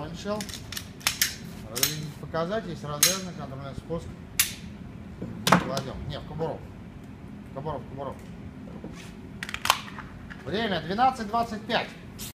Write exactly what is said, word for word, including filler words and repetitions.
Шел. Разрядить показать, есть развязанный контрольный спуск. Кладем. Не, в кобуру. В кобуру, в кобуру. Время двенадцать двадцать пять.